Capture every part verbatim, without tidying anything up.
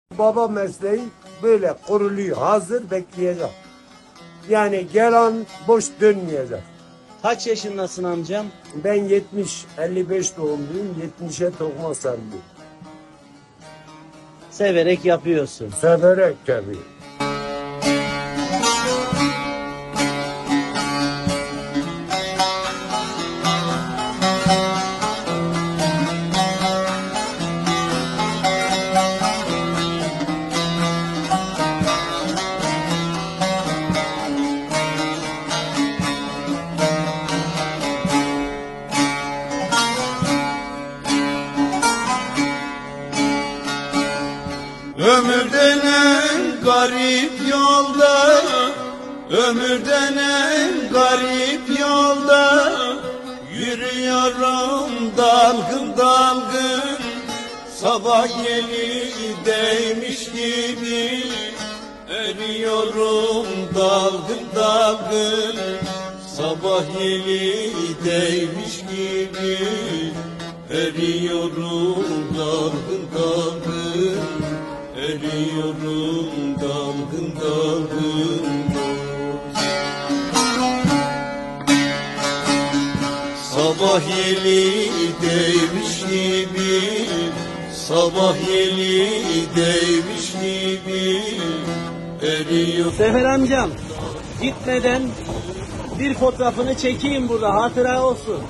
Baba mesleği böyle kuruluyor, hazır bekleyecek. Yani gelen boş dönmeyecek. Kaç yaşındasın amcam? Ben yetmiş, elli beş doğumluyum, yetmişe tokma sarılıyım. Severek yapıyorsun. Severek tabii. Ömür denen garip yolda, ömür denen garip yolda yürüyorum dalgın dalgın, sabah yeni değmiş gibi eriyorum dalgın dalgın, sabah yeni değmiş gibi eriyorum dalgın dalgın, eriyorum dalgın dalgın. Sabah yeni değmiş gibi, sabah yeni değmiş gibi eriyor. Sefer amcam, gitmeden bir fotoğrafını çekeyim burada, hatıra olsun.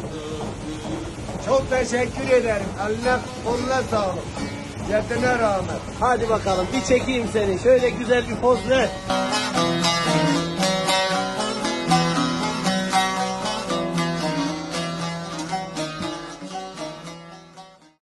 Çok teşekkür ederim. Allah koluna sağlık. Yetine rahmet. Hadi bakalım bir çekeyim seni. Şöyle güzel bir poz ver.